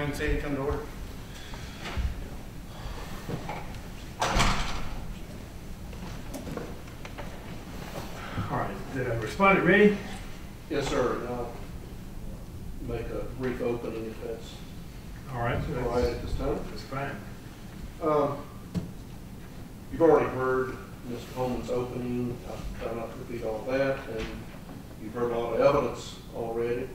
County City come to order. All right, respondent ready? Yes, sir. I'll make a brief opening if that's all right. So all right at this time. That's fine. You've already heard Mr. Homans' opening. I'll try not to repeat all that, and you've heard a lot of evidence already.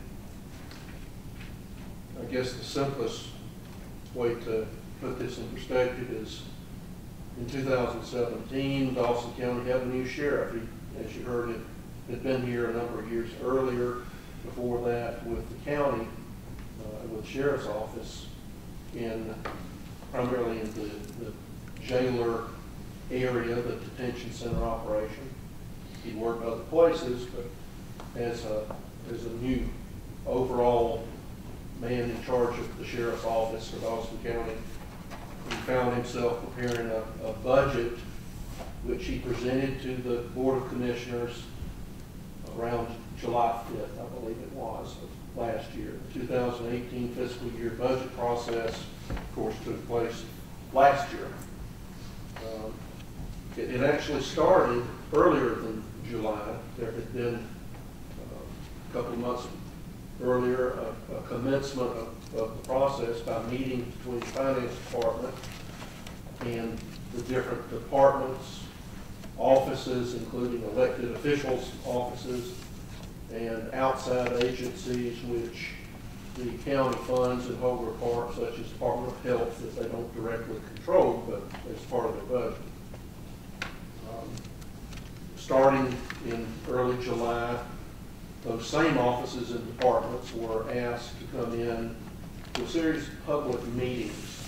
I guess the simplest way to put this in perspective is in 2017, Dawson County had a new sheriff. He, as you heard, had been here a number of years earlier. Before that, with the county, with the sheriff's office, primarily in the jailer area, the detention center operation. He'd worked other places, but as a new overall man in charge of the sheriff's office for Dawson County, he found himself preparing a budget which he presented to the Board of Commissioners around July 5th, I believe it was, of last year. The 2018 fiscal year budget process, of course, took place last year. It actually started earlier than July. There had been a couple of months earlier a commencement of the process by meeting between the finance department and the different departments, offices, including elected officials' offices, and outside agencies which the county funds in whole or part, such as Department of Health, that they don't directly control, but as part of their budget. Starting in early July, those same offices and departments were asked to come in to a series of public meetings.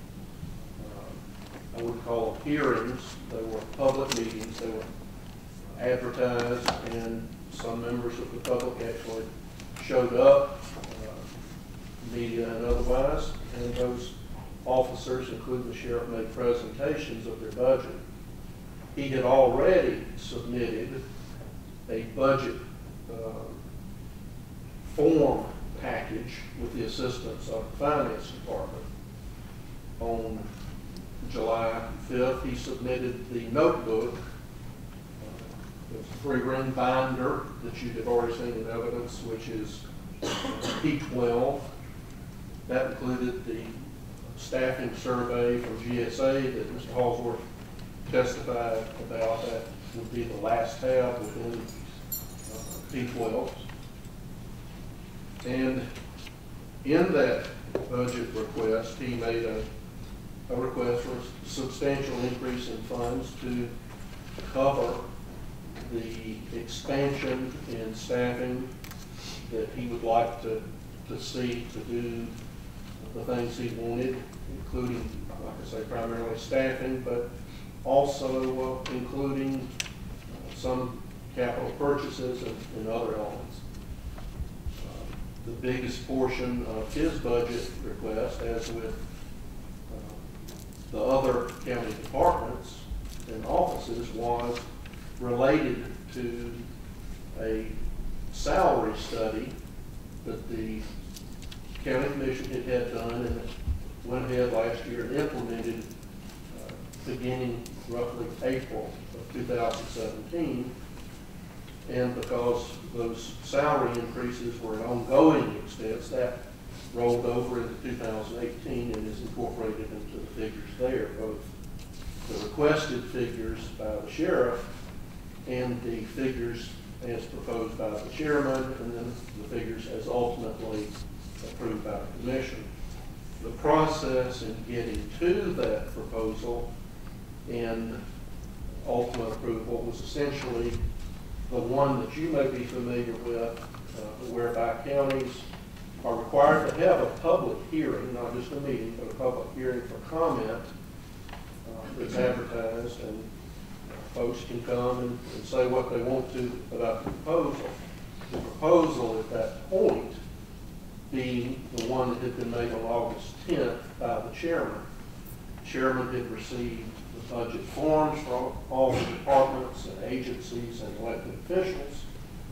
I would call them hearings. They were public meetings. They were advertised, and some members of the public actually showed up, media and otherwise, and those officers, including the sheriff, made presentations of their budget. He had already submitted a budget form package with the assistance of the finance department. On July 5th, he submitted the notebook. There's a 3-ring binder that you have already seen in evidence, which is P12. That included the staffing survey from GSA that Mr. Halsworth testified about. That would be the last tab within P12. And in that budget request, he made a request for a substantial increase in funds to cover the expansion in staffing that he would like to see to do the things he wanted, including, like I say, primarily staffing, but also including some capital purchases and other elements. The biggest portion of his budget request, as with the other county departments and offices, was related to a salary study that the county commission had done and went ahead last year and implemented beginning roughly April of 2017. And because those salary increases were an ongoing expense, that rolled over into 2018 and is incorporated into the figures there, both the requested figures by the sheriff and the figures as proposed by the chairman, and then the figures as ultimately approved by the commission. The process in getting to that proposal and ultimate approval was essentially the one that you may be familiar with, whereby counties are required to have a public hearing, not just a meeting, but a public hearing for comment that's advertised, and folks can come and say what they want to about the proposal. The proposal at that point being the one that had been made on August 10th by the chairman. The chairman had received the budget forms from all the departments and agencies and elected officials.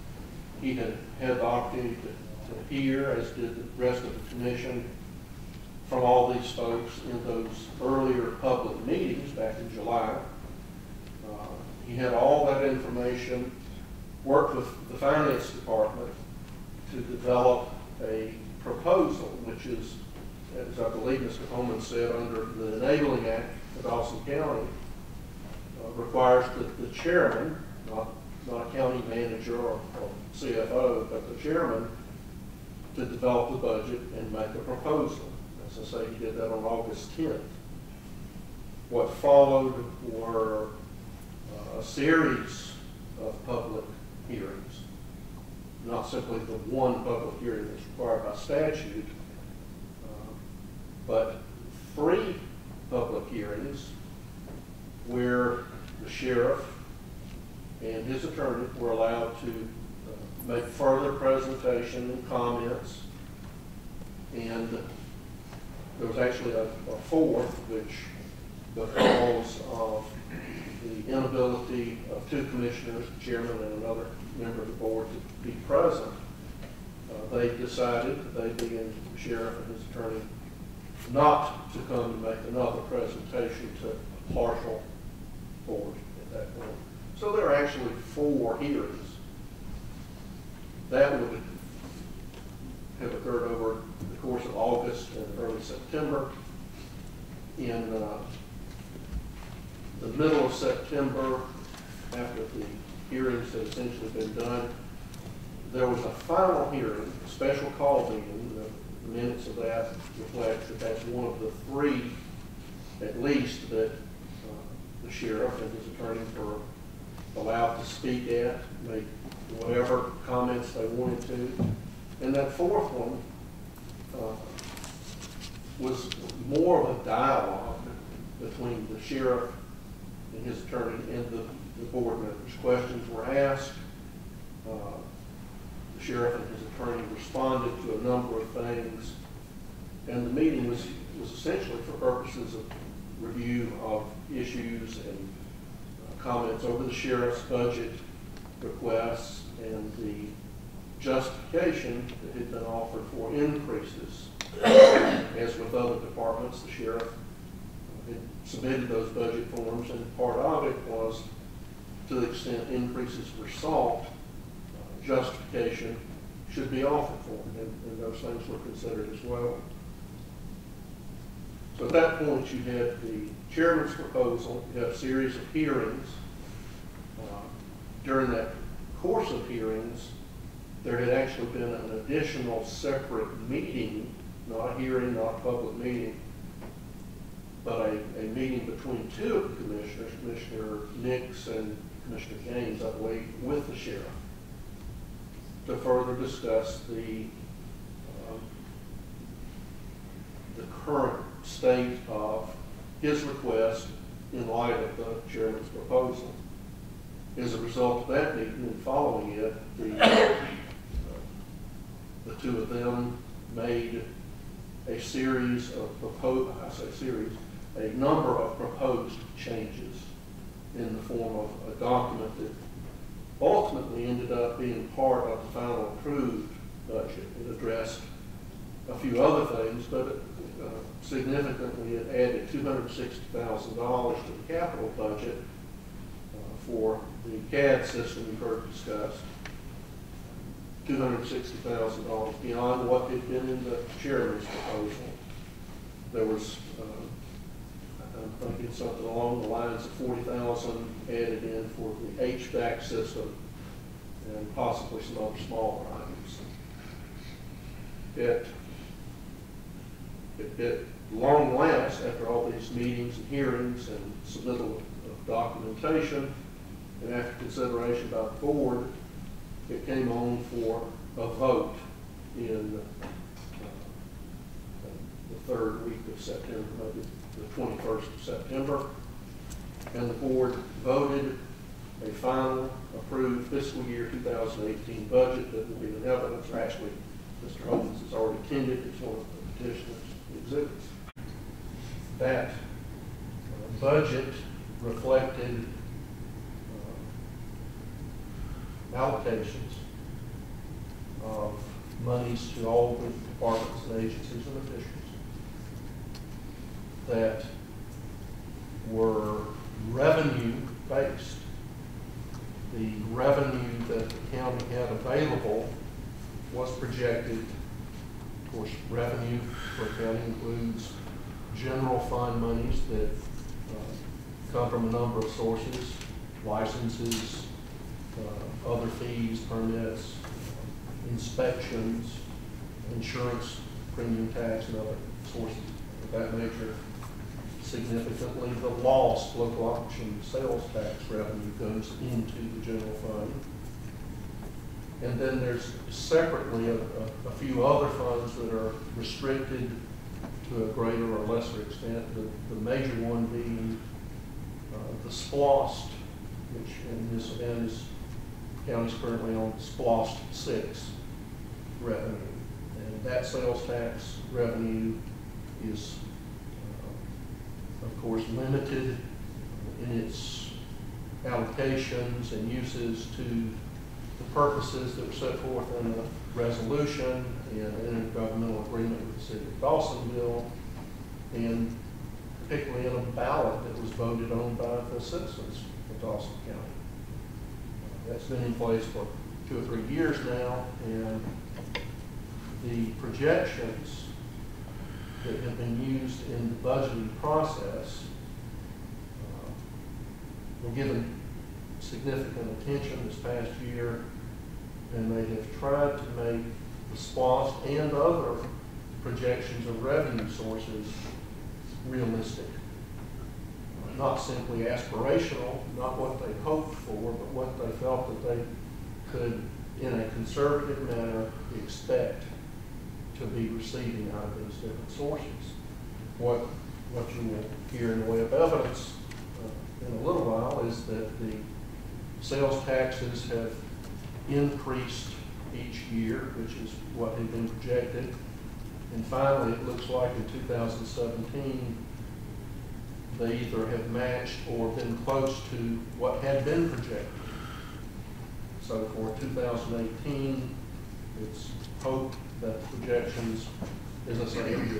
He had had the opportunity to hear, as did the rest of the commission, from all these folks in those earlier public meetings back in July. He had all that information, worked with the finance department to develop a proposal, which is, as I believe Mr. Homans said, under the Enabling Act for Dawson County, requires that the chairman, not a county manager or CFO, but the chairman, to develop the budget and make a proposal. As I say, he did that on August 10th. What followed were a series of public hearings, not simply the one public hearing that's required by statute, but 3 public hearings where the sheriff and his attorney were allowed to make further presentation and comments, and there was actually a 4th, which, because of the inability of 2 commissioners, the chairman and another member of the board, to be present, they decided, they being the sheriff and his attorney, not to come and make another presentation to a partial board at that point. So there are actually 4 hearings. That would have occurred over the course of August and early September. In the middle of September, after the hearings had essentially been done, there was a final hearing, a special call meeting. The minutes of that reflect that that's one of the 3, at least, that the sheriff and his attorney were allowed to speak at, make whatever comments they wanted to. And that 4th one was more of a dialogue between the sheriff and his attorney and the board members. Questions were asked. The sheriff and his attorney responded to a number of things. And the meeting was essentially for purposes of review of issues and comments over the sheriff's budget requests and the justification that had been offered for increases. As with other departments, the sheriff had submitted those budget forms, and part of it was, to the extent increases were sought, justification should be offered for them, and those things were considered as well. So at that point, you had the chairman's proposal, you had a series of hearings. During that course of hearings, there had actually been an additional separate meeting, not a hearing, not a public meeting, but a meeting between 2 of the commissioners, Commissioner Nix and Commissioner James, I believe, with the sheriff, to further discuss the current state of his request in light of the chairman's proposal. As a result of that meeting and following it, the 2 of them made a series of a number of proposed changes in the form of a document that ultimately ended up being part of the final approved budget. It addressed a few other things, but significantly it added $260,000 to the capital budget for the CAD system you've heard discussed. $260,000 beyond what had been in the chairman's proposal. There was, I'm thinking something along the lines of $40,000 added in for the HVAC system and possibly some other smaller items. At long last, after all these meetings and hearings and submittal of documentation, and after consideration by the board, it came on for a vote in the 3rd week of September, maybe the 21st of September. And the board voted a final approved fiscal year 2018 budget that will be in evidence, or actually Mr. Homans has already attended. It's one of the petitioner's exhibits. That budget reflected allocations of monies to all the departments and agencies and officials. that were revenue-based. The revenue that the county had available was projected. Of course, revenue for a county includes general fund monies that come from a number of sources, licenses, other fees, permits, inspections, insurance, premium tax, and other sources of that nature. Significantly, the lost local option sales tax revenue goes into the general fund. And then there's separately a few other funds that are restricted to a greater or lesser extent. The major one being the SPLOST, which in this event is county's currently on SPLOST 6 revenue. And that sales tax revenue is, of course, limited in its allocations and uses to the purposes that were set forth in the resolution and an intergovernmental agreement with the city of Dawsonville, and particularly in a ballot that was voted on by the citizens of Dawson County. That's been in place for 2 or 3 years now, and the projections that have been used in the budgeting process were given significant attention this past year, and they have tried to make the SPLOST and other projections of revenue sources realistic. Not simply aspirational, not what they hoped for, but what they felt that they could, in a conservative manner, expect to be receiving out of these different sources. What you will hear in the way of evidence in a little while is that the sales taxes have increased each year, which is what had been projected. And finally, it looks like in 2017, they either have matched or been close to what had been projected. So for 2018, it's hoped that projections, as I say, are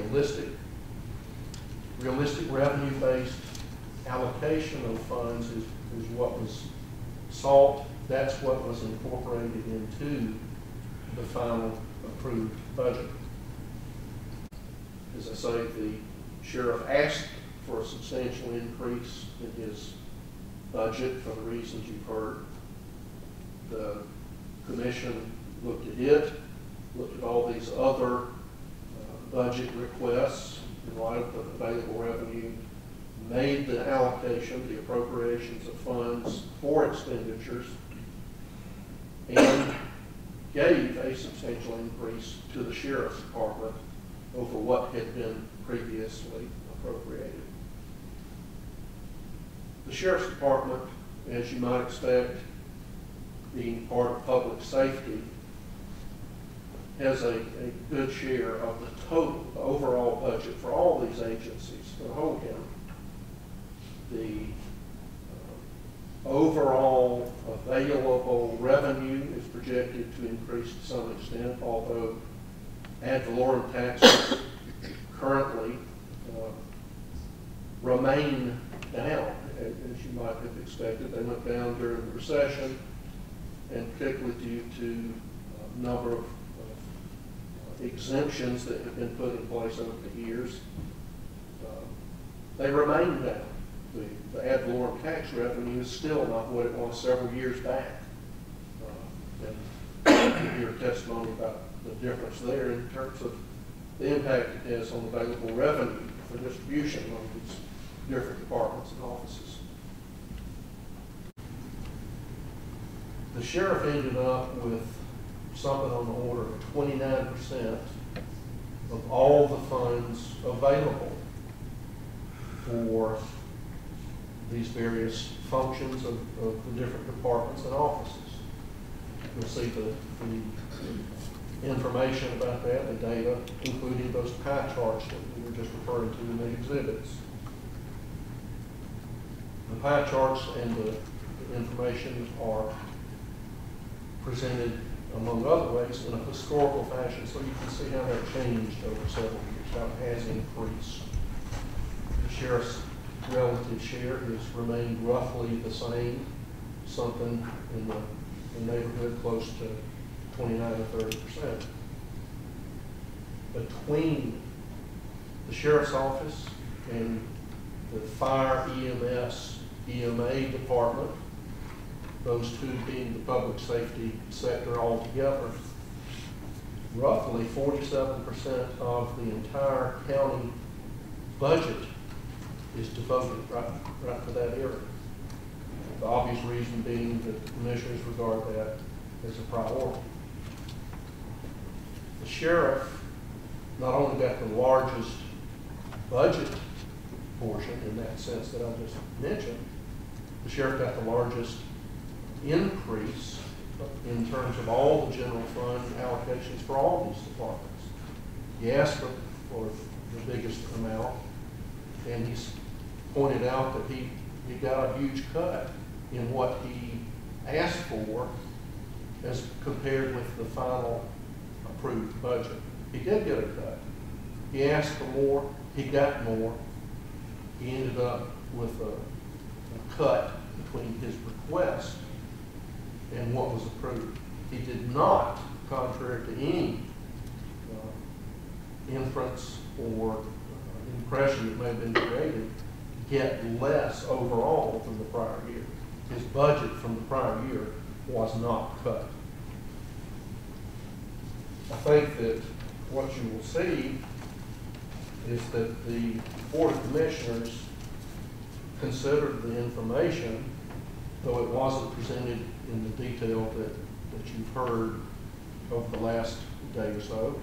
realistic revenue-based allocation of funds is what was sought. That's what was incorporated into the final approved budget. As I say, the sheriff asked for a substantial increase in his budget for the reasons you've heard. The commission looked at it, looked at all these other budget requests in light of the available revenue, made the allocation, the appropriations of funds for expenditures, and gave a substantial increase to the sheriff's department over what had been previously appropriated. The sheriff's department, as you might expect, being part of public safety, has a good share of the total, the overall budget for all these agencies, for the whole county. The overall available revenue is projected to increase to some extent, although ad valorem taxes currently remain down, as you might have expected. They went down during the recession, and particularly due to a number of exemptions that have been put in place over the years. They remain down. The ad valorem tax revenue is still not what it was several years back. And you hear testimony about the difference there in terms of the impact it has on available revenue for distribution among these different departments and offices. The sheriff ended up with something on the order of 29% of all the funds available for these various functions of the different departments and offices. You'll see the information about that, the data, including those pie charts that we were just referring to in the exhibits. The pie charts and the information are presented, among other ways, in a historical fashion, so you can see how that changed over several years, how it has increased. The sheriff's relative share has remained roughly the same, something in the neighborhood close to 29 or 30%. Between the sheriff's office and the fire EMS, EMA department, those two being the public safety sector altogether, roughly 47% of the entire county budget is devoted right to that area. The obvious reason being that the commissioners regard that as a priority. The sheriff not only got the largest budget portion in that sense that I just mentioned, the sheriff got the largest increase in terms of all the general fund allocations for all these departments. He asked for the biggest amount, and he's pointed out that he got a huge cut in what he asked for as compared with the final approved budget. He did get a cut. He asked for more, he got more. He ended up with a cut between his request and what was approved. He did not, contrary to any inference or impression that may have been created, get less overall than the prior year. His budget from the prior year was not cut. I think that what you will see is that the Board of Commissioners considered the information, though it wasn't presented in the detail that you've heard over the last day or so.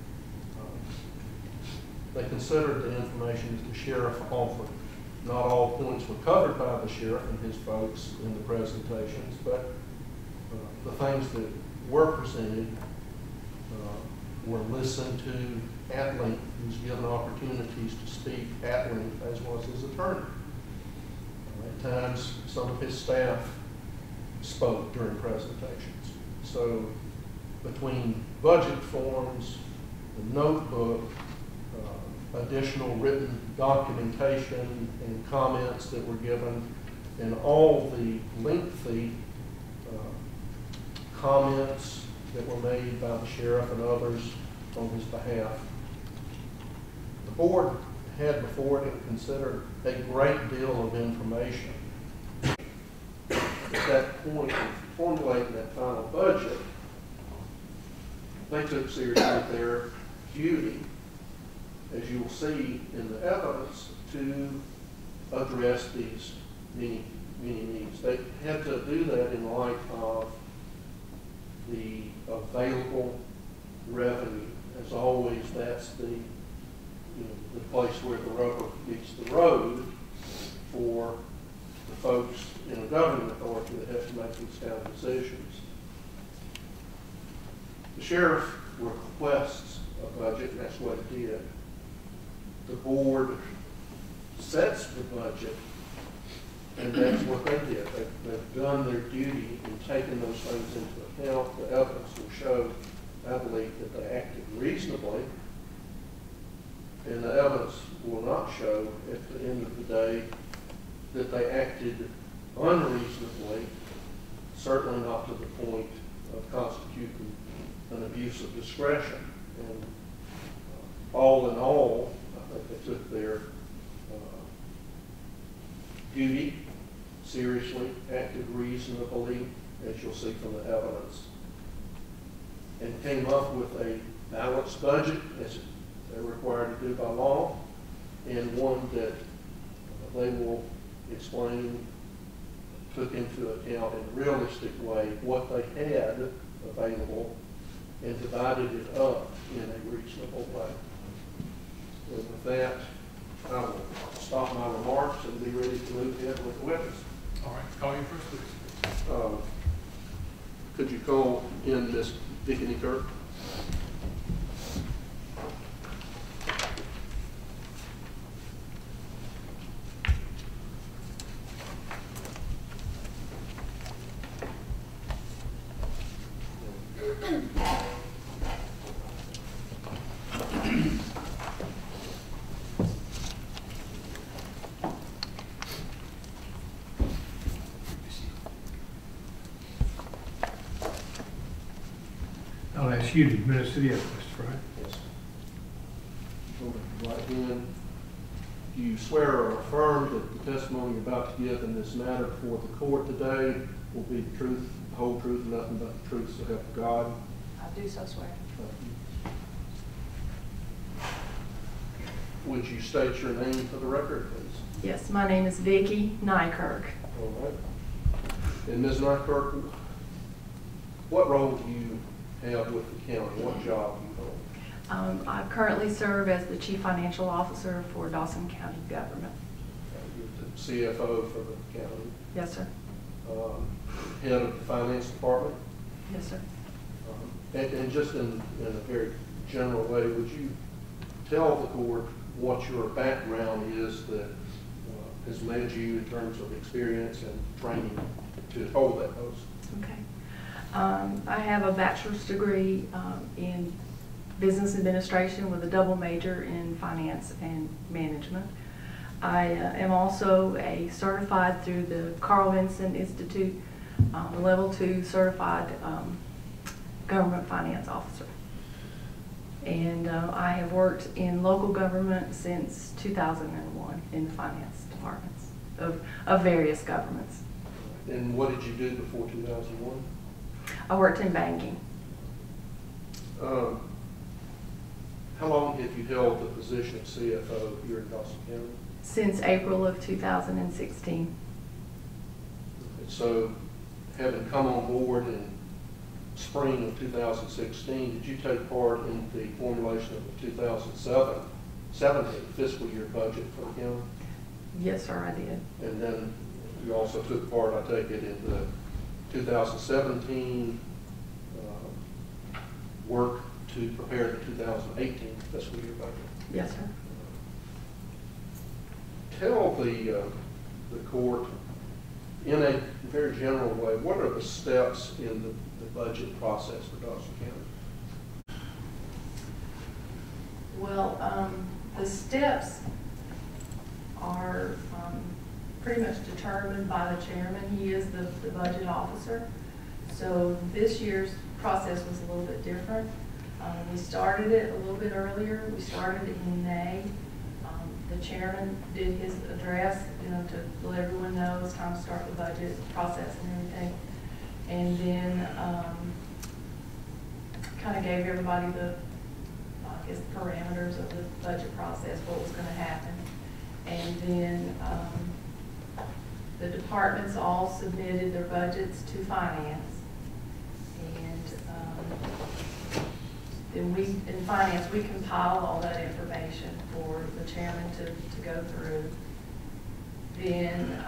They considered the information that the sheriff offered. Not all points were covered by the sheriff and his folks in the presentations, but the things that were presented were listened to at length. He was given opportunities to speak at length, as was his attorney. At times, some of his staff spoke during presentations. So between budget forms, the notebook, additional written documentation and comments that were given, and all the lengthy comments that were made by the sheriff and others on his behalf, the board had before it and considered a great deal of information. At that point of formulating that final budget, they took seriously their duty, as you will see in the evidence, to address these many needs. They had to do that in light of the available revenue. As always, that's the place where the rubber meets the road for the folks in a governing authority that have to make these kind of decisions. The sheriff requests a budget, and that's what it did. The board sets the budget, and that's what they did. They've done their duty in taking those things into account. The evidence will show, I believe, that they acted reasonably, and the evidence will not show at the end of the day that they acted unreasonably, certainly not to the point of constituting an abuse of discretion. And all in all, I think they took their duty seriously, acted reasonably, as you'll see from the evidence, and came up with a balanced budget, as they're required to do by law, and one that they will explain took into account in a realistic way what they had available and divided it up in a reasonable way. And with that, I will stop my remarks and be ready to move ahead with the witness. All right, call you first, please. Could you call in Miss Vickie Neikirk? I'll ask you to administer the oath, Mr. Frey. Yes. Right hand. Do you swear or affirm that the testimony you're about to give in this matter before the court today will be the truth, the whole truth, and nothing but the truth, so help you God? I do so swear. Would you state your name for the record, please? Yes, my name is Vickie Neikirk. All right. And Ms. Nydia, what role do you have with the county? What job do you hold? I currently serve as the Chief Financial Officer for Dawson County government. You're the CFO for the county. Yes, sir. Head of the finance department. Yes, sir. And just in a very general way, would you tell the court what your background is that has led you in terms of experience and training to hold that post? Okay. I have a bachelor's degree in business administration with a double major in finance and management. I am also a certified through the Carl Vinson Institute, level 2 certified government finance officer. And I have worked in local government since 2001 in the finance departments of various governments. And what did you do before 2001? I worked in banking. How long have you held the position of CFO here in Dawson County? Since April of 2016. And so, having come on board in spring of 2016, did you take part in the formulation of the 2017 fiscal year budget for the county? Yes, sir, I did. And then you also took part, I take it, in the 2017 work to prepare the 2018 fiscal year budget. Yes, sir. Tell the court, in a very general way, what are the steps in the budget process for Dawson County? Well, the steps are pretty much determined by the chairman. He is the budget officer. So this year's process was a little bit different. We started it a little bit earlier. We started it in May. The chairman did his address, to let everyone know it's time to start the budget process and everything. And then kind of gave everybody the, I guess, parameters of the budget process, what was going to happen. And then the departments all submitted their budgets to finance. And then we, in finance, we compiled all that information for the chairman to go through. Then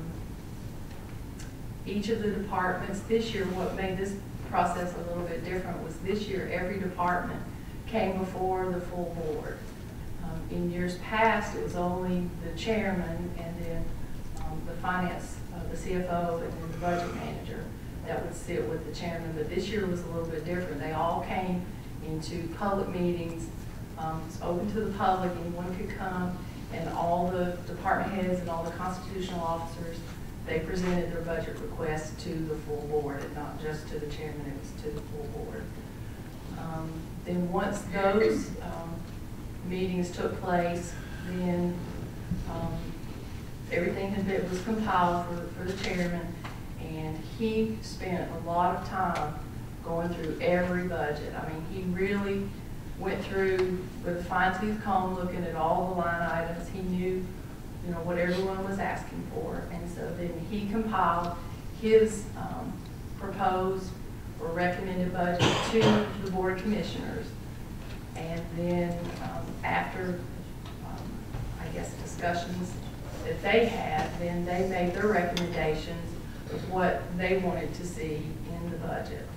each of the departments this year, what made this process a little bit different was this year every department came before the full board. In years past, it was only the chairman and then the finance, the CFO, and then the budget manager that would sit with the chairman. But this year was a little bit different. They all came into public meetings. It's open to the public, anyone could come, and all the department heads and all the constitutional officers, they presented their budget requests to the full board, and not just to the chairman, it was to the full board. Then once those meetings took place, then everything was compiled for the chairman, and he spent a lot of time going through every budget. I mean, he really went through with a fine-tooth comb, looking at all the line items. He knew, what everyone was asking for, and so then he compiled his proposed or recommended budget to the board of commissioners. And then after, I guess, discussions that they had, then they made their recommendations of what they wanted to see in the budget.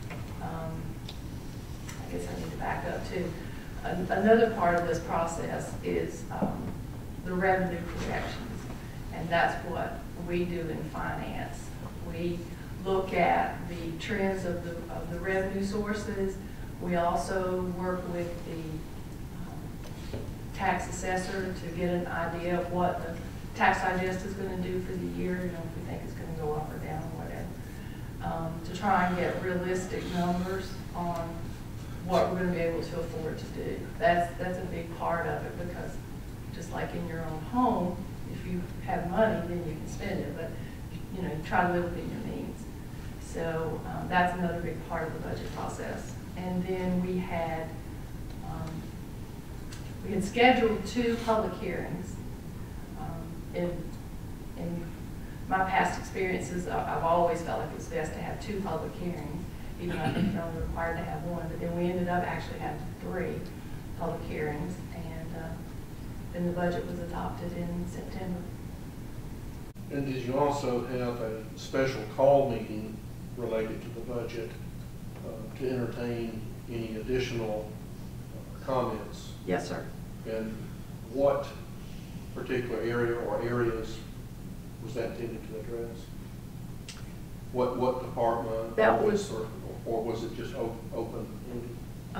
I guess I need to back up too. Another part of this process is the revenue projections, and that's what we do in finance. We look at the trends of the revenue sources. We also work with the tax assessor to get an idea of what the tax digest is going to do for the year, if we think it's going to go up or down or whatever. to try and get realistic numbers on what we're going to be able to afford to do. That's a big part of it, because just like in your own home, if you have money, then you can spend it, but you know, you try to live within your means. So that's another big part of the budget process. And then we had scheduled 2 public hearings. In my past experiences, I've always felt like it's best to have 2 public hearings, even though I think you're only required to have 1. But then we ended up actually having 3 public hearings, and then the budget was adopted in September. And did you also have a special call meeting related to the budget to entertain any additional comments? Yes, sir. And what particular area or areas was that intended to address? What department? That was, or was it just open-ended?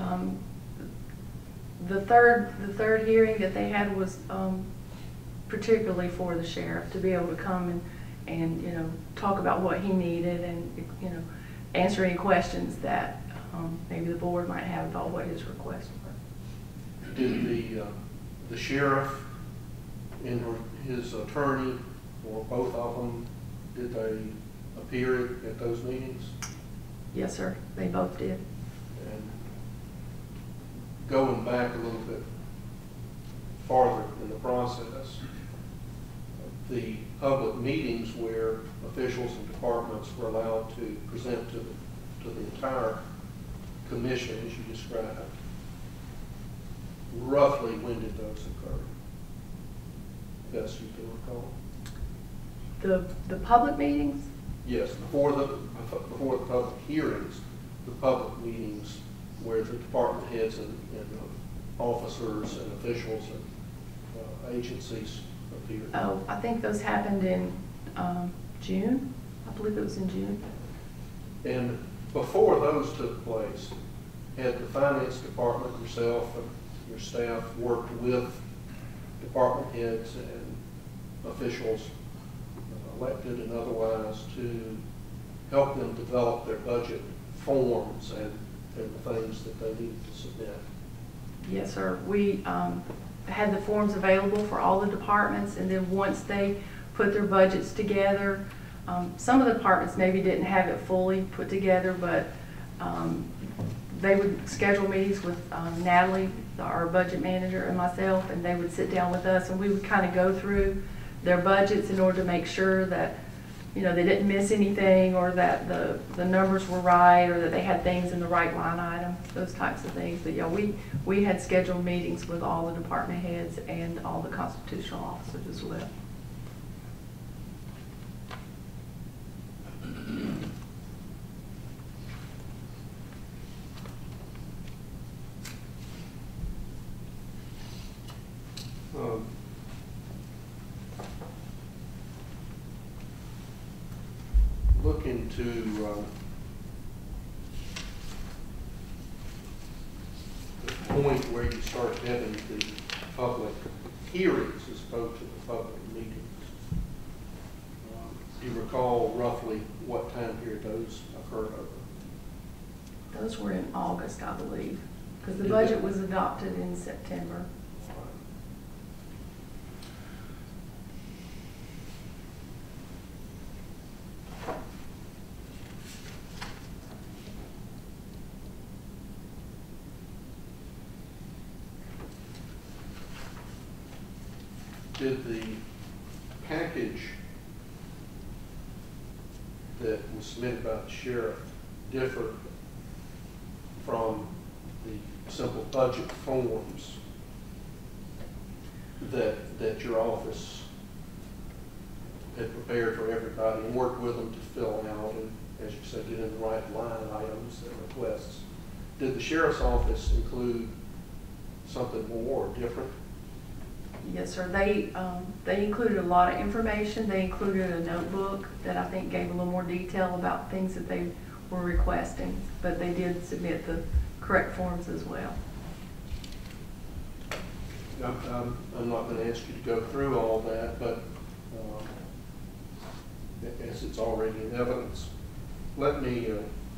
The third hearing that they had was particularly for the sheriff to be able to come and you know, talk about what he needed, and you know, answer any questions that maybe the board might have about what his requests were. Did the sheriff and his attorney, or both of them, did they appear at those meetings? Yes, sir. They both did. And going back a little bit farther in the process, the public meetings where officials and departments were allowed to present to the entire commission, as you described, roughly when did those occur? Best you can recall. The public meetings? Yes, before the public hearings, the public meetings where the department heads and officers and officials and agencies appeared. Oh, I think those happened in June. I believe it was in June. And before those took place, had the finance department, yourself and your staff, worked with department heads and officials, elected and otherwise, to help them develop their budget forms and the things that they needed to submit? Yes, sir. We had the forms available for all the departments, and then once they put their budgets together, some of the departments maybe didn't have it fully put together, but they would schedule meetings with Natalie, our budget manager, and myself, and they would sit down with us, and we would kind of go through their budgets in order to make sure that, you know, they didn't miss anything, or that the numbers were right, or that they had things in the right line item, those types of things. But yeah, we had scheduled meetings with all the department heads and all the constitutional officers as well. Look into the point where you start having the public hearings as opposed to the public meetings. Do you recall roughly what time period those occurred over? Those were in August, I believe, because the budget was adopted in September. Did the package that was submitted by the sheriff differ from the simple budget forms that your office had prepared for everybody and worked with them to fill out, and, as you said, get in the right line items and requests? Did the sheriff's office include something more or different? Yes, sir. They included a lot of information. They included a notebook that I think gave a little more detail about things that they were requesting, but they did submit the correct forms as well. I'm not going to ask you to go through all that, but as it's already in evidence, let me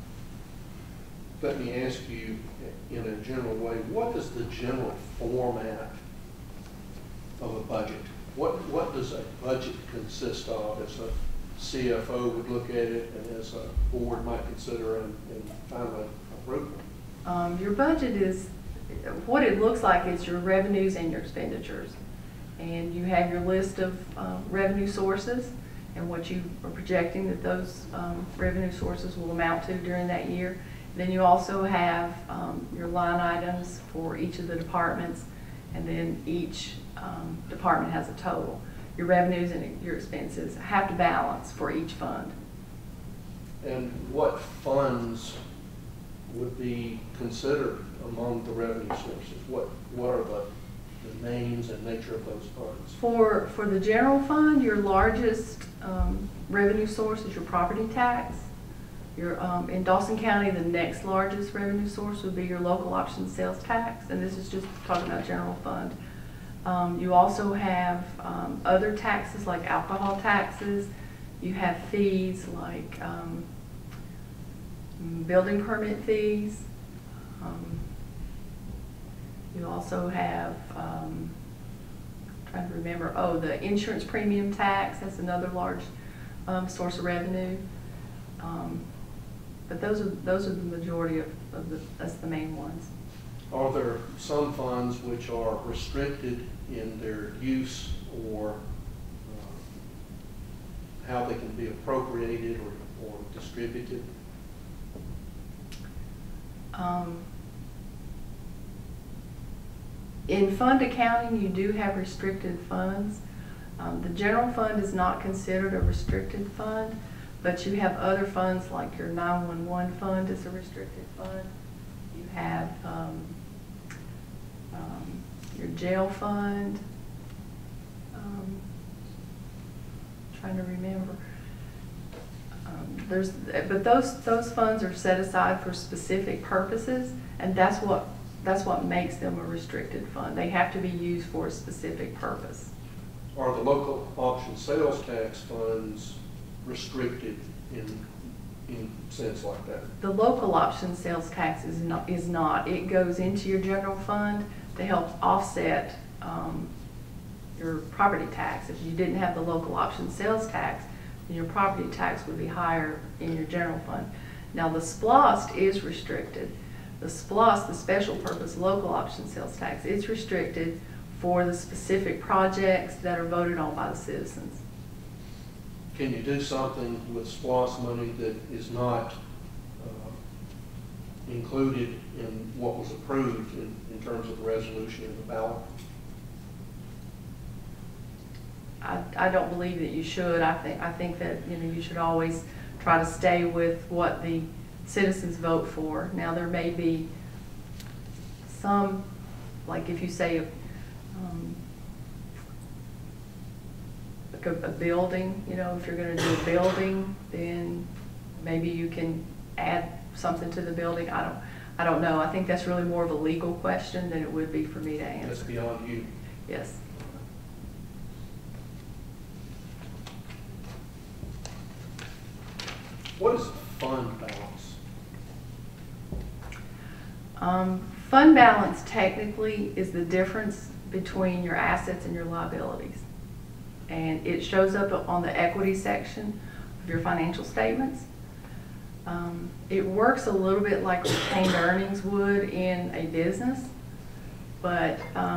ask you in a general way, what is the general format of a budget? What does a budget consist of as a CFO would look at it and as a board might consider and finally approve it? Your budget is, what it looks like is your revenues and your expenditures. And you have your list of revenue sources and what you are projecting that those revenue sources will amount to during that year. Then you also have your line items for each of the departments, and then each department has a total. Your revenues and your expenses have to balance for each fund. And what funds would be considered among the revenue sources? What are the names and nature of those funds? For the general fund, your largest revenue source is your property tax. In Dawson County, the next largest revenue source would be your local option sales tax, and this is just talking about general fund. You also have other taxes like alcohol taxes. You have fees like building permit fees. You also have, trying to remember, the insurance premium tax. That's another large source of revenue. But those are the majority of that's the main ones. Are there some funds which are restricted in their use or how they can be appropriated or distributed? In fund accounting, you do have restricted funds. The general fund is not considered a restricted fund, but you have other funds like your 911 fund is a restricted fund. You have your jail fund. Trying to remember. But those funds are set aside for specific purposes, and that's what makes them a restricted fund. They have to be used for a specific purpose. Are the local option sales tax funds restricted in sense like that? The local option sales tax is not. It goes into your general fund to help offset your property tax. If you didn't have the local option sales tax, then your property tax would be higher in your general fund. Now the SPLOST is restricted. The SPLOST, the special purpose local option sales tax, it's restricted for the specific projects that are voted on by the citizens. Can you do something with SPLOST money that is not included in what was approved in terms of the resolution in the ballot? I don't believe that you should. I think that you should always try to stay with what the citizens vote for. Now there may be some, like if you say like a building, if you're going to do a building, then maybe you can add something to the building. I don't know. I think that's really more of a legal question than it would be for me to answer. That's beyond you. Yes. What is fund balance? Fund balance technically is the difference between your assets and your liabilities. And it shows up on the equity section of your financial statements. It works a little bit like retained earnings would in a business, but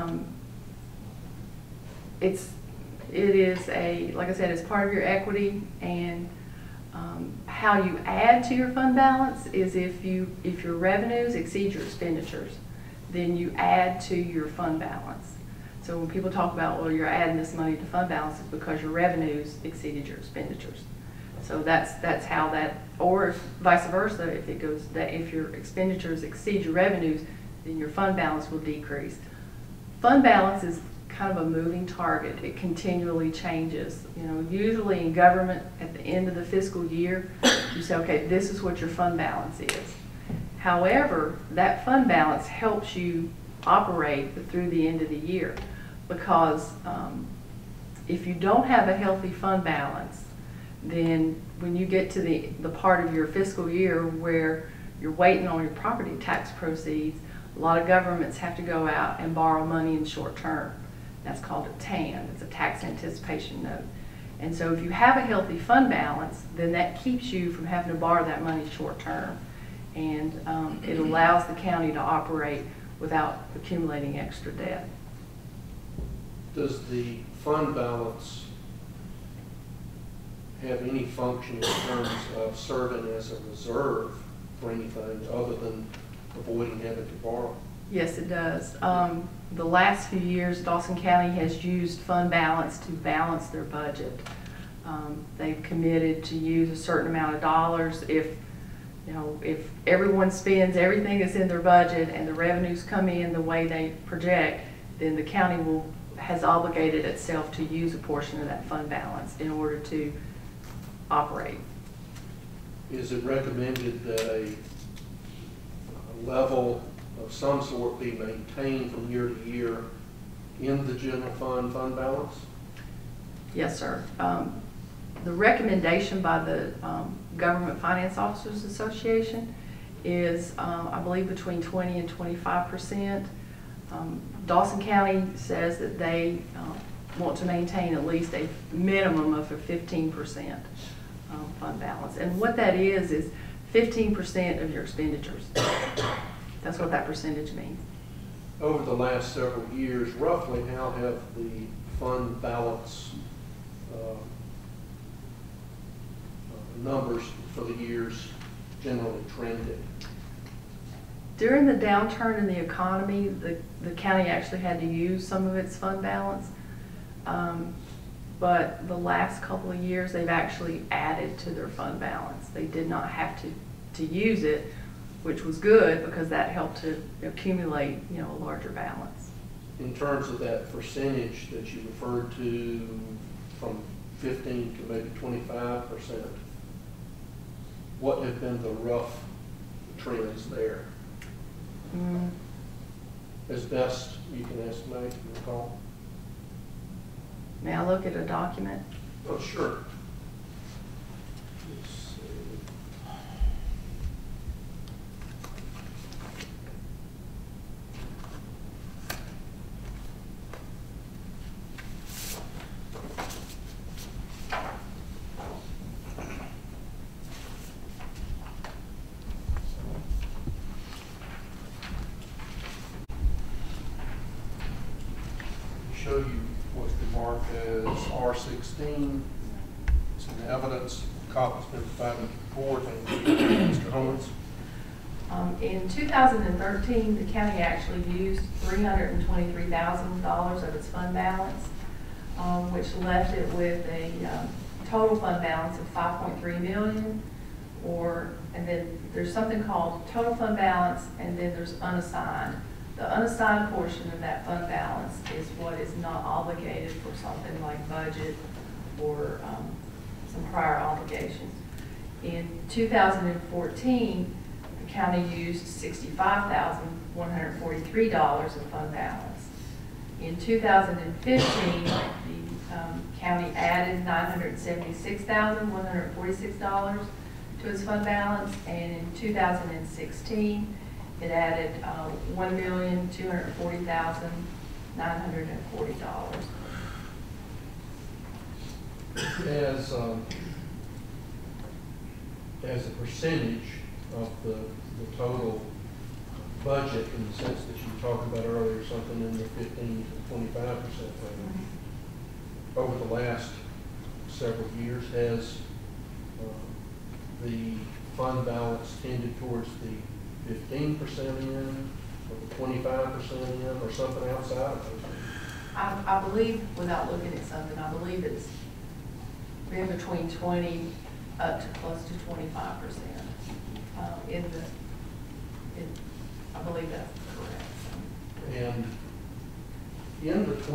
it is like I said, it's part of your equity. And how you add to your fund balance is if your revenues exceed your expenditures, then you add to your fund balance. So when people talk about, well, you're adding this money to fund balance, it's because your revenues exceeded your expenditures. So that's how that, or vice versa, if it goes that if your expenditures exceed your revenues, then your fund balance will decrease. Fund balance is kind of a moving target. It continually changes. Usually in government, at the end of the fiscal year, you say, okay, this is what your fund balance is. However, that fund balance helps you operate through the end of the year, because if you don't have a healthy fund balance, then when you get to the part of your fiscal year where you're waiting on your property tax proceeds, a lot of governments have to go out and borrow money in short term. That's called a TAN, it's a tax anticipation note. And so if you have a healthy fund balance, then that keeps you from having to borrow that money short term. And it allows the county to operate without accumulating extra debt. Does the fund balance have any function in terms of serving as a reserve for anything other than avoiding having to borrow? Yes, it does. The last few years, Dawson County has used fund balance to balance their budget. They've committed to use a certain amount of dollars. If everyone spends everything that's in their budget and the revenues come in the way they project, then the county has obligated itself to use a portion of that fund balance in order to operate. Is it recommended that a level of some sort be maintained from year to year in the general fund balance? Yes, sir. The recommendation by the Government Finance Officers Association is, I believe, between 20 and 25%. Dawson County says that they want to maintain at least a minimum of a 15% fund balance. And what that is 15% of your expenditures. That's what that percentage means. Over the last several years, roughly how have the fund balance numbers for the years generally trended? During the downturn in the economy, the county actually had to use some of its fund balance. But the last couple of years, they've actually added to their fund balance. They did not have to use it, which was good because that helped to accumulate, a larger balance. In terms of that percentage that you referred to, from 15 to maybe 25%, what have been the rough trends there? As best you can estimate and recall? May I look at a document? Oh, sure. Let's see. Show you what's been marked as R16. It's an evidence. Copies been provided to the court and Mr. Homans. In 2013, the county actually used $323,000 of its fund balance, which left it with a total fund balance of $5.3 million. And then there's something called total fund balance, and then there's unassigned. The unassigned portion of that fund balance is what is not obligated for something like budget or some prior obligations. In 2014, the county used $65,143 of fund balance. In 2015, the county added $976,146 to its fund balance, and in 2016, it added $1,240,940. As a percentage of the total budget, in the sense that you talked about earlier, something in the 15 to 25% range, over the last several years, has the fund balance tended towards the 15% in, or the 25% in, or something outside of those? I believe, without looking at something, I believe it's been between 20 up to close to 25%. I believe that's correct. And in the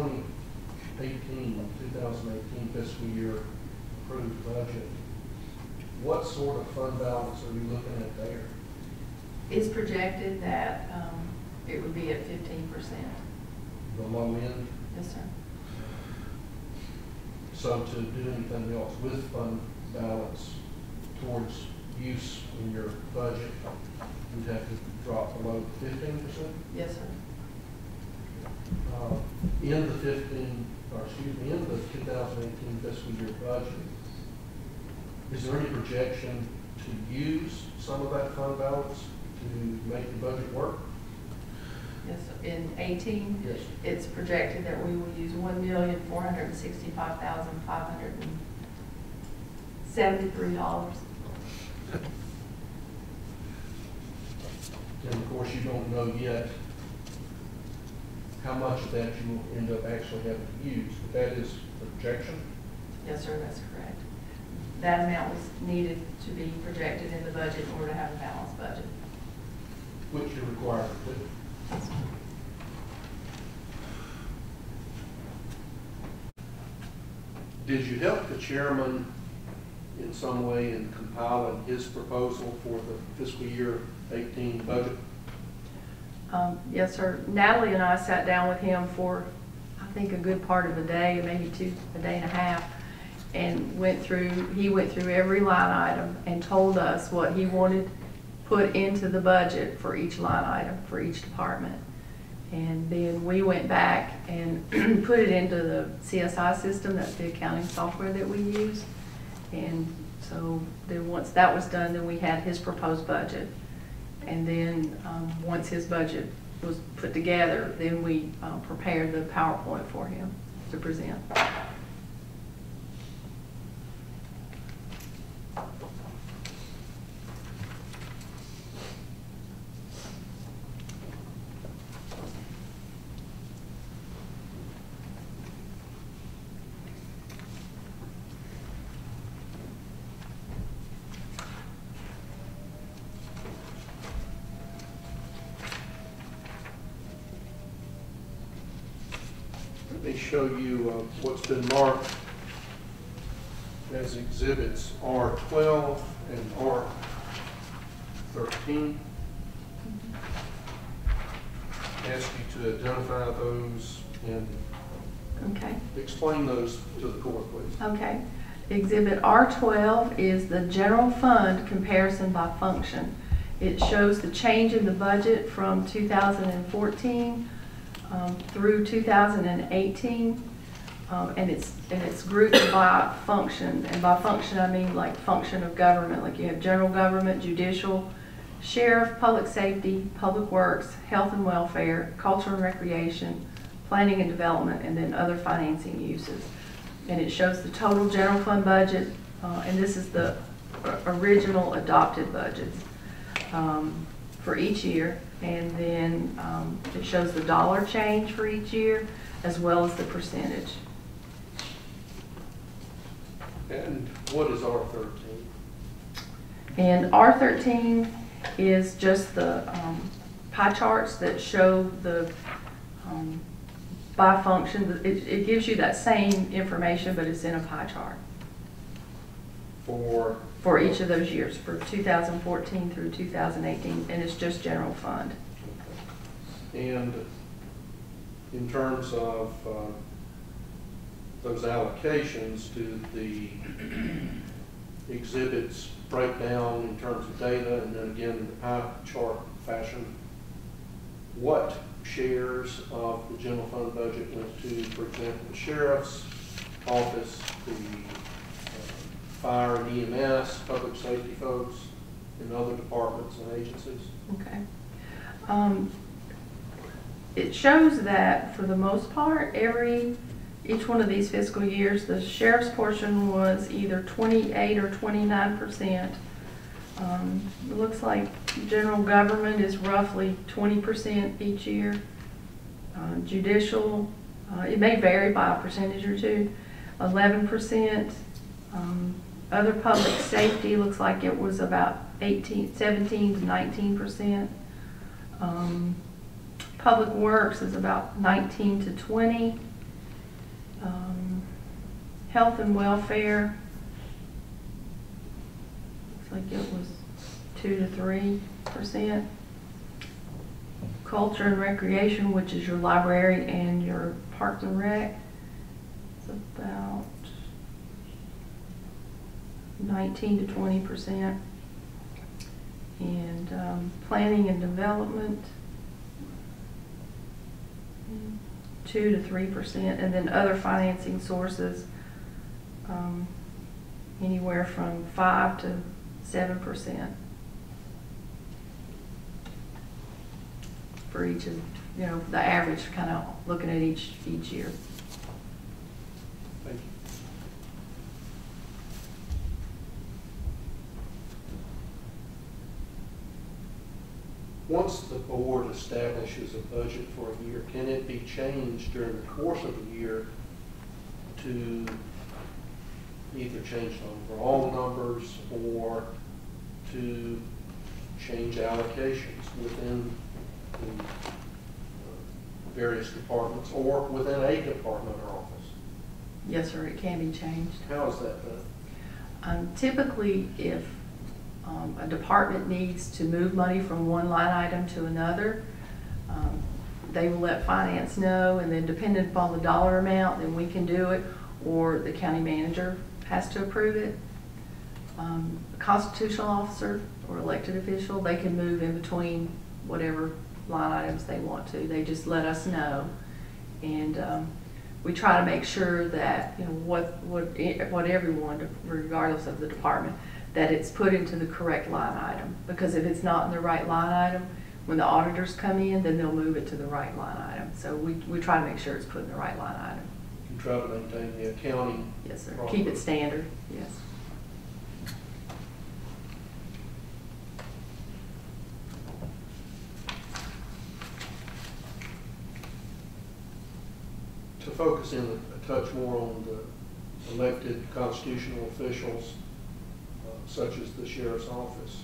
2018 fiscal year approved budget, what sort of fund balance are you looking at there? It's projected that it would be at 15%. The low end? Yes, sir. So to do anything else with fund balance towards use in your budget, you'd have to drop below 15%? Yes, sir. In the 2018 fiscal year budget, is there any projection to use some of that fund balance to make the budget work? Yes, sir. In 18, Yes. it's projected that we will use $1,465,573. And of course, you don't know yet how much of that you will end up actually having to use, but that is the projection. Yes, sir, that's correct. That amount was needed to be projected in the budget in order to have a balanced budget. Which you're required to do. Yes, sir. Did you help the chairman in some way in compiling his proposal for the fiscal year 18 budget? Yes, sir. Natalie and I sat down with him for, I think, a good part of a day, maybe a day and a half, and he went through every line item and told us what he wanted put into the budget for each line item, for each department. And then we went back and put it into the CSI system, that's the accounting software that we use. And so then once that was done, then we had his proposed budget. And then once his budget was put together, then we prepared the PowerPoint for him to present. Let me show you what's been marked as exhibits R12 and R13. Ask you to identify those and Okay. explain those to the court, please. Okay. Exhibit R12 is the general fund comparison by function. It shows the change in the budget from 2014 through 2018, and it's grouped by function. And by function, I mean like function of government. Like you have general government, judicial, sheriff, public safety, public works, health and welfare, culture and recreation, planning and development, and then other financing uses. And it shows the total general fund budget, and this is the original adopted budgets for each year. And then it shows the dollar change for each year, as well as the percentage. And what is R13? And R13 is just the pie charts that show the by function. It gives you that same information, but it's in a pie chart. For each of those years, for 2014 through 2018, and it's just general fund. And in terms of those allocations, do the exhibits break down in terms of data, and then again in the pie chart fashion, what shares of the general fund budget went to, for example, the sheriff's office, the fire and EMS, public safety folks, and other departments and agencies? Okay. It shows that for the most part, each one of these fiscal years, the sheriff's portion was either 28 or 29%. It looks like general government is roughly 20% each year. Judicial, it may vary by a percentage or two, 11%. Other public safety looks like it was about 17 to 19%. Public works is about 19 to 20. Health and welfare looks like it was 2 to 3%. Culture and recreation, which is your library and your parks and rec, it's about 19 to 20%. And planning and development, 2 to 3%, and then other financing sources, anywhere from 5 to 7% for each of, you know, the average, kind of looking at each year. Thank you. Once the board establishes a budget for a year, can it be changed during the course of the year to either change the overall numbers or to change allocations within the various departments or within a department or office? Yes, sir, it can be changed. How is that done? Typically, if a department needs to move money from one line item to another, they will let finance know, and then depending upon the dollar amount, then we can do it, or the county manager has to approve it. A constitutional officer or elected official, they can move in between whatever line items they want to. They just let us know, and we try to make sure that, you know, what everyone, regardless of the department, that it's put into the correct line item. Because if it's not in the right line item, when the auditors come in, then they'll move it to the right line item. So we try to make sure it's put in the right line item. You try to maintain the accounting. Yes, sir. properly. Keep it standard. Yes. To focus in a touch more on the elected constitutional officials, such as the sheriff's office,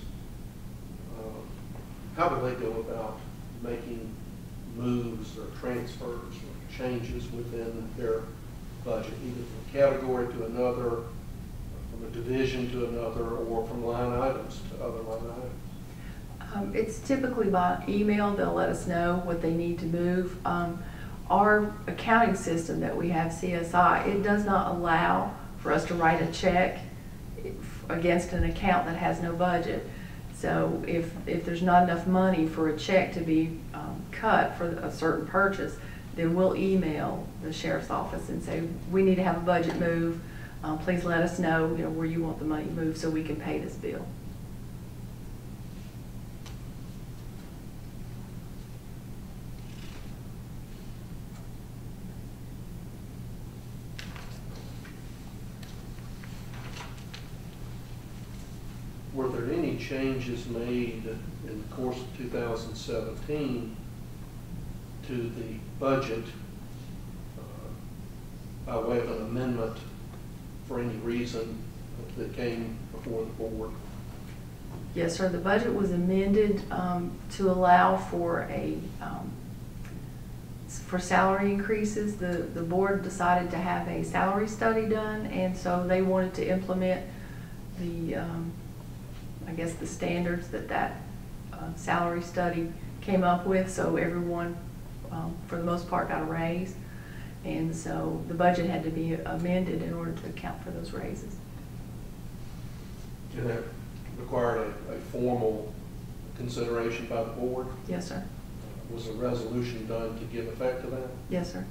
how do they go about making moves or transfers or changes within their budget, either from category to another, from a division to another, or from line items to other line items? It's typically by email. They'll let us know what they need to move. Our accounting system that we have, CSI, it does not allow for us to write a check against an account that has no budget. So if there's not enough money for a check to be cut for a certain purchase, then we'll email the sheriff's office and say, we need to have a budget move. Please let us know, you know, where you want the money moved so we can pay this bill. Were there any changes made in the course of 2017 to the budget by way of an amendment for any reason that came before the board? Yes, sir. The budget was amended to allow for for salary increases. The board decided to have a salary study done, and so they wanted to implement the I guess the standards that salary study came up with, so everyone, for the most part, got a raise. And so the budget had to be amended in order to account for those raises. And that required a formal consideration by the board? Yes, sir. Was a resolution done to give effect to that? Yes, sir.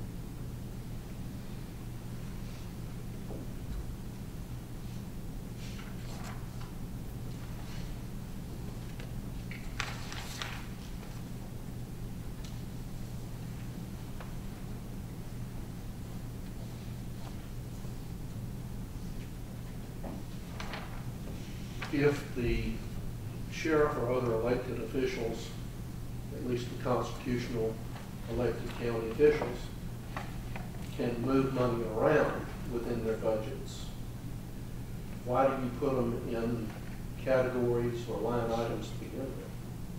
If the sheriff or other elected officials, at least the constitutional elected county officials, can move money around within their budgets, why do you put them in categories or line items to begin with?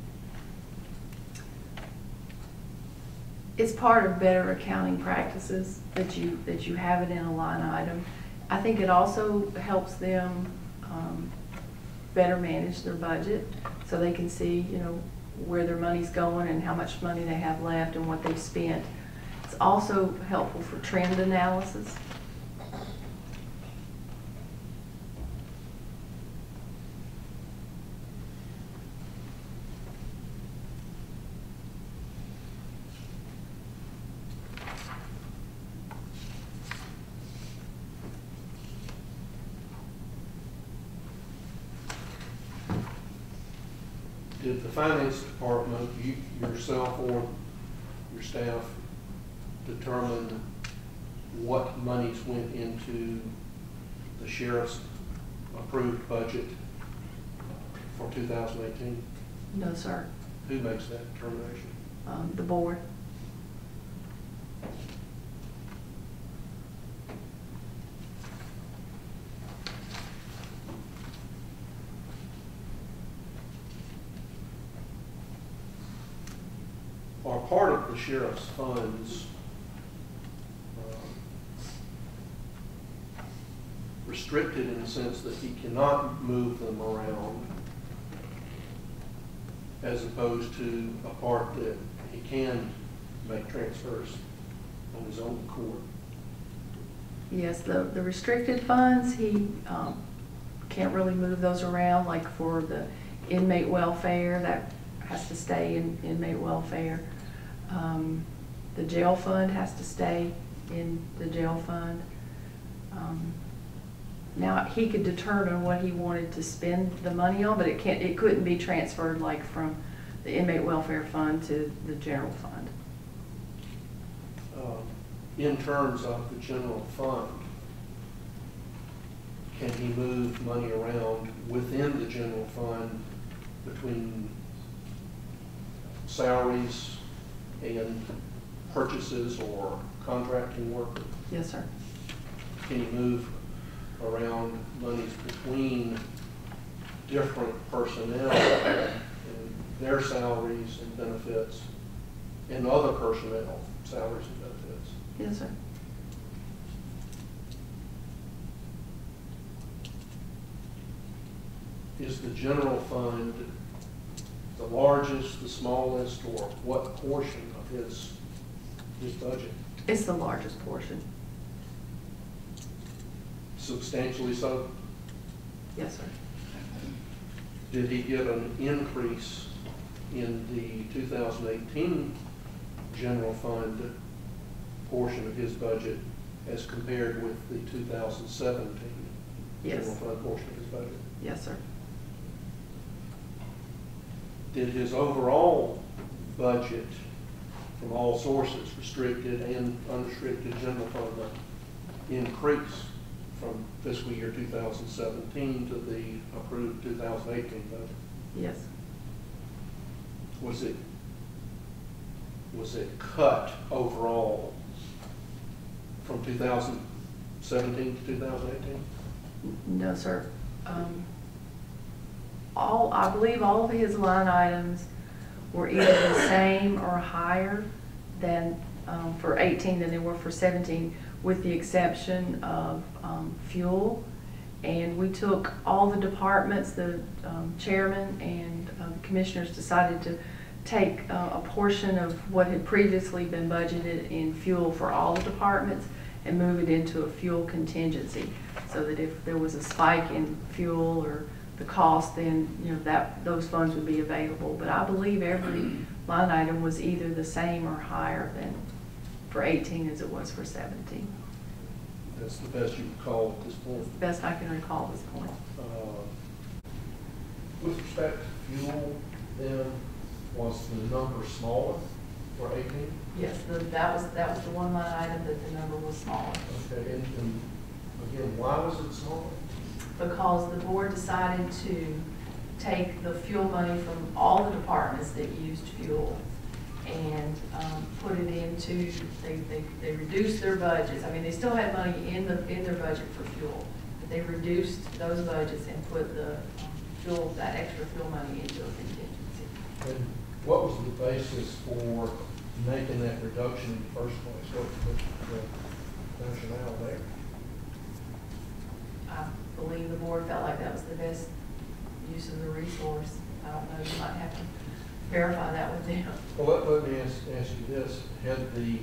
It's part of better accounting practices that you have it in a line item. I think it also helps them better manage their budget, so they can see, you know, where their money's going and how much money they have left and what they've spent. It's also helpful for trend analysis. did the finance department, you yourself or your staff, determine what monies went into the sheriff's approved budget for 2018? No, sir. Who makes that determination? The board. Are part of the sheriff's funds restricted in the sense that he cannot move them around, as opposed to a part that he can make transfers on his own accord? Yes, the restricted funds, he can't really move those around, like for the inmate welfare, that has to stay in inmate welfare. The jail fund has to stay in the jail fund. Now, he could determine what he wanted to spend the money on, but it couldn't be transferred like from the inmate welfare fund to the general fund. In terms of the general fund, can he move money around within the general fund between salaries and purchases or contracting work? Yes, sir. Can he move around monies between different personnel and their salaries and benefits and other personnel salaries and benefits? Yes, sir. Is the general fund the largest, the smallest, or what portion of his budget? It's the largest portion. Substantially so? Yes, sir. Did he get an increase in the 2018 general fund portion of his budget as compared with the 2017 Yes. general fund portion of his budget? Yes, sir. Did his overall budget from all sources, restricted and unrestricted general fund money, increase from fiscal year 2017 to the approved 2018 budget? Yes. Was it cut overall from 2017 to 2018? No, sir. I believe all of his line items were either the same or higher than for 18 than they were for 17, with the exception of fuel. And we took all the departments, the chairman and the commissioners decided to take a portion of what had previously been budgeted in fuel for all the departments and move it into a fuel contingency, so that if there was a spike in fuel or the cost, then those funds would be available. But I believe every line item was either the same or higher than for 18 as it was for 17. That's the best you recall at this point? It's the best I can recall at this point. With respect to fuel, then, was the number smaller for 18? Yes, that was the one line item that the number was smaller. Okay, and again, why was it smaller? Because the board decided to take the fuel money from all the departments that used fuel and put it into, they reduced their budgets. I mean, they still had money in their budget for fuel, but they reduced those budgets and put the that extra fuel money into a contingency. And what was the basis for making that reduction in the first place? What was the rationale there? I believe the board felt like that was the best use of the resource. I don't know, you might have to verify that with them. Well, let me ask you this. Had the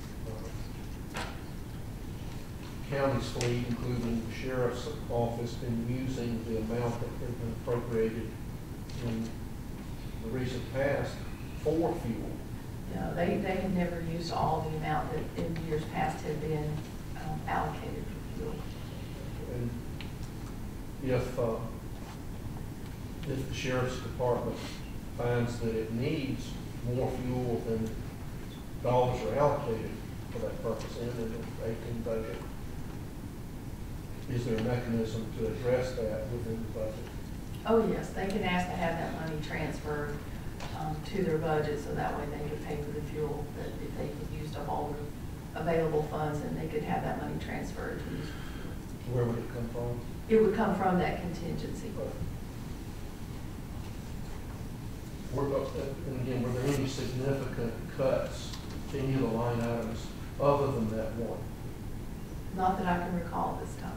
county's fleet, including the sheriff's office, been using the amount that had been appropriated in the recent past for fuel? No, they had never used all the amount that in years past had been allocated for fuel. And if the sheriff's department finds that it needs more fuel than dollars are allocated for that purpose in the 18 budget, is there a mechanism to address that within the budget? Oh, yes, they can ask to have that money transferred to their budget, so that way they could pay for the fuel, that if they could use up all the available funds, then they could have that money transferred to use. Where would it come from? It would come from that contingency. And again, were there any significant cuts to any of the line items other than that one? Not that I can recall this time.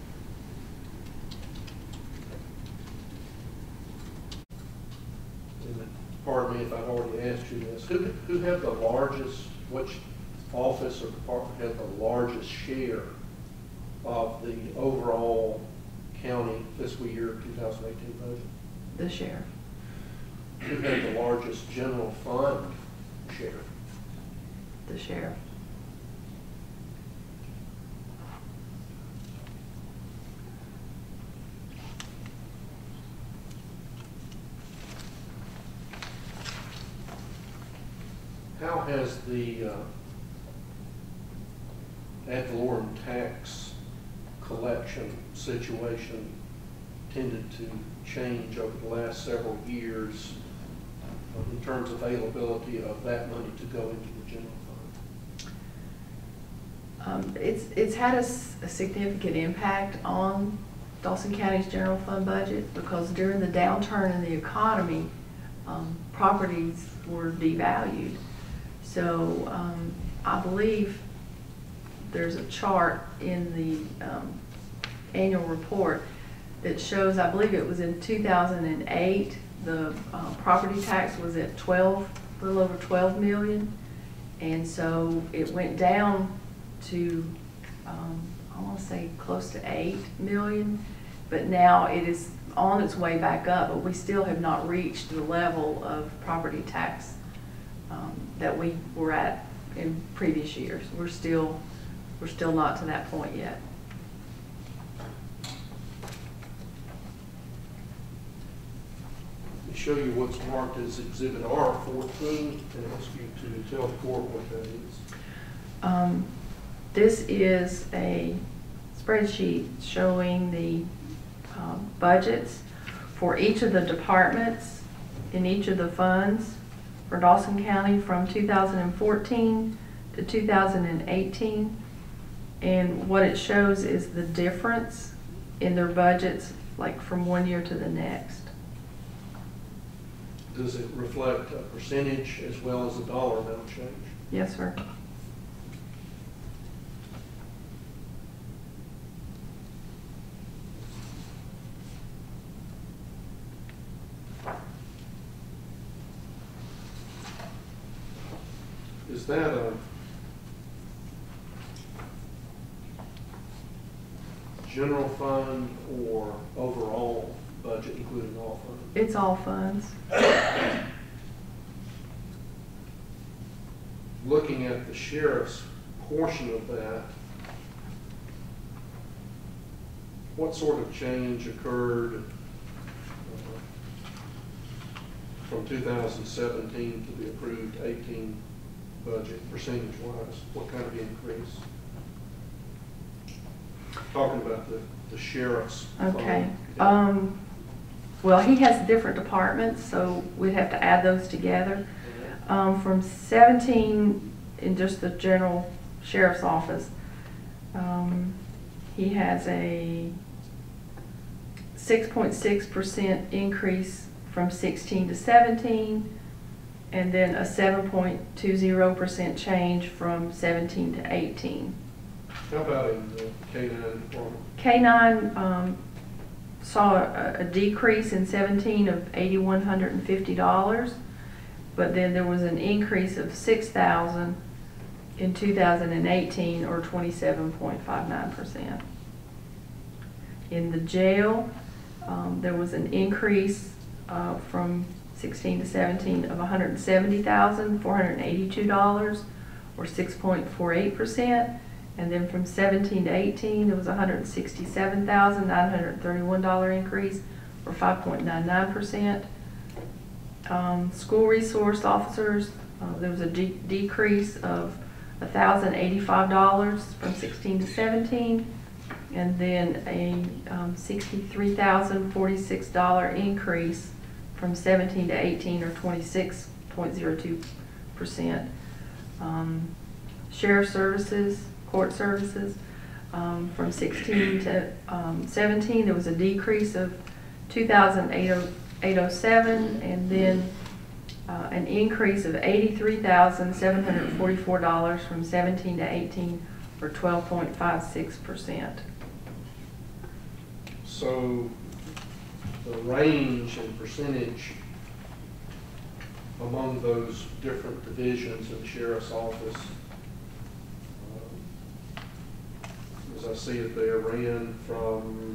And pardon me if I've already asked you this. Who had the largest, which office or department had the largest share of the overall county fiscal year 2018 budget? The sheriff. Who had the largest general fund share? The sheriff. How has the ad valorem tax collection situation tended to change over the last several years in terms of availability of that money to go into the general fund? It's had a significant impact on Dawson County's general fund budget, because during the downturn in the economy, properties were devalued. So I believe there's a chart in the annual report that shows, I believe it was in 2008, the property tax was at a little over 12 million. And so it went down to, I want to say close to 8 million, but now it is on its way back up, but we still have not reached the level of property tax that we were at in previous years. We're still not to that point yet. Let me show you what's marked as Exhibit R14 and ask you to tell the court what that is. This is a spreadsheet showing the budgets for each of the departments in each of the funds for Dawson County from 2014 to 2018. And what it shows is the difference in their budgets, like from one year to the next. Does it reflect a percentage as well as a dollar amount change? Yes, sir. Is that a general fund or overall budget, including all funds? It's all funds. Looking at the sheriff's portion of that, what sort of change occurred from 2017 to the approved 18 budget, percentage-wise? What kind of increase? Talking about the sheriff's Okay. fund. Well, he has different departments, so we'd have to add those together. From 17, in just the general sheriff's office, he has a 6.6% increase from 16 to 17, and then a 7.20% change from 17 to 18. How about in the K-9 department? K-9 saw a decrease in 17 of $8,150, but then there was an increase of $6,000 in 2018, or 27.59%. In the jail, there was an increase from 16 to 17 of $170,482, or 6.48%. And then from 17 to 18, there was a $167,931 increase, or 5.99%. School resource officers, there was a decrease of $1,085 from 16 to 17, and then a $63,046 increase from 17 to 18, or 26.02%. Sheriff services, court services, from 16 to 17, there was a decrease of $2,807, and then an increase of $83,744 from 17 to 18, or 12.56%. So the range and percentage among those different divisions in the sheriff's office, as I see it there, ran from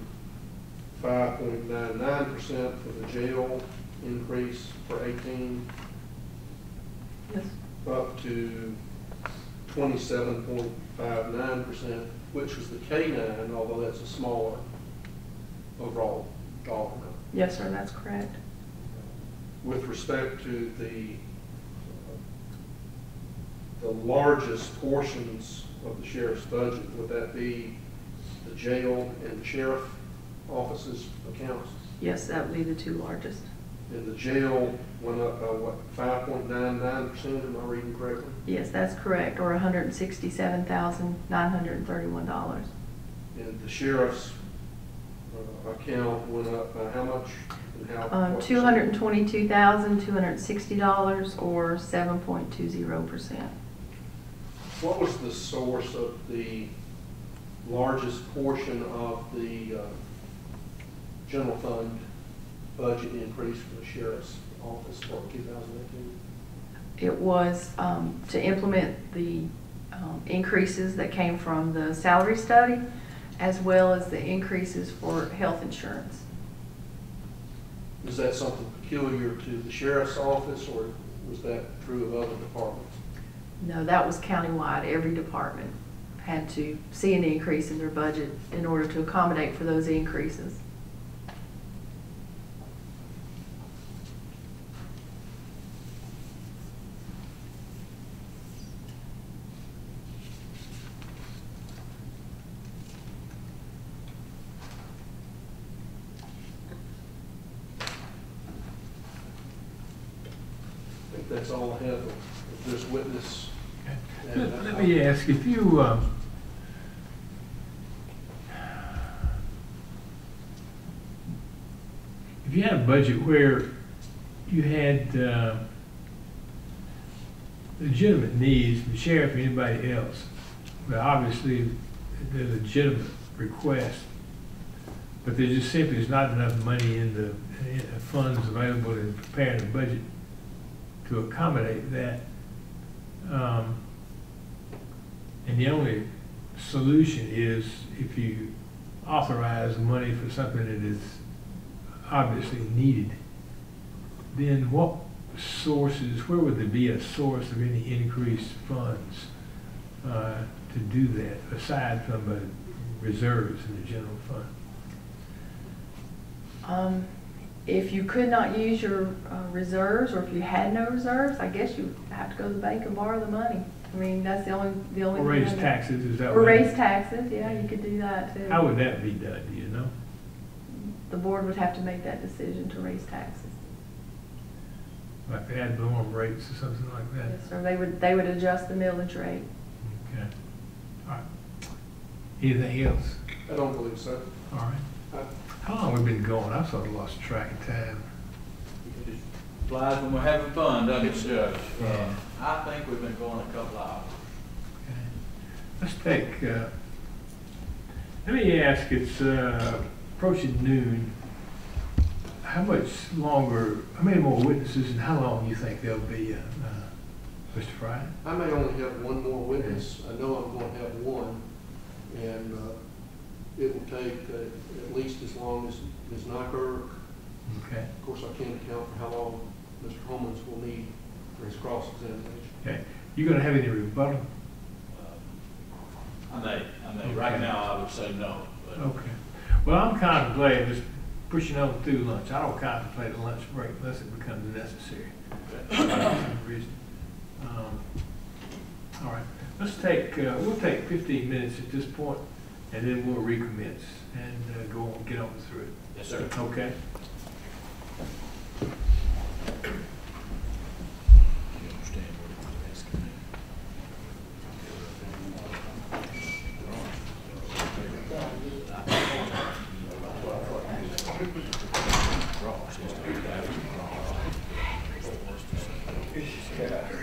5.99% for the jail increase for 18, Yes. up to 27.59%, which was the K-9, although that's a smaller overall dollar amount. Yes, sir, that's correct. With respect to the largest portions of the sheriff's budget, would that be the jail and the sheriff offices accounts? Yes, that would be the two largest. And the jail went up by what, 5.99%, am I reading correctly? Yes, that's correct, or $167,931. And the sheriff's account went up by how much? And how? $222,260, or 7.20%. What was the source of the largest portion of the general fund budget increase for the sheriff's office for 2018? It was to implement the increases that came from the salary study, as well as the increases for health insurance. Is that something peculiar to the sheriff's office, or was that true of other departments? No, that was countywide. Every department had to see an increase in their budget in order to accommodate for those increases. I think that's all I have of this witness. Let me ask, if you, had a budget where you had legitimate needs from the sheriff or anybody else, but obviously they're legitimate requests, but there just simply is not enough money in the funds available in preparing the budget to accommodate that. And the only solution is if you authorize money for something that is obviously needed, then what sources, where would there be a source of any increased funds to do that, aside from the reserves in the general fund? If you could not use your reserves, or if you had no reserves, I guess you have to go to the bank and borrow the money. I mean, that's the only. Or raise taxes, is that or raise taxes, yeah, you could do that too. How would that be done, do you know? The board would have to make that decision to raise taxes. Like the ad valorem rates or something like that? Yes, sir, they would adjust the millage rate. Okay. All right. Anything else? I don't believe so. All right. How long have we been going? I sort of lost track of time. It flies when we're having fun, doesn't it, Judge? Yeah. I think we've been going a couple hours. Okay. Let's take, let me ask, it's approaching noon. How much longer, how many more witnesses, and how long do you think they'll be, Mr. Frey? I may only have one more witness. I know I'm going to have one, and it will take at least as long as Ms. Nyikirk. Okay. Of course, I can't account for how long Mr. Homans will need for his cross-examination. Okay. You going to have any rebuttal? I may. Okay. Right now, I would say no. But Okay. Well, I'm kind of glad, just pushing on through lunch. I don't contemplate a lunch break unless it becomes necessary. For some reason. All right, let's take, we'll take 15 minutes at this point, and then we'll recommence and go on, get on through it. Yes, sir. Okay? Yeah.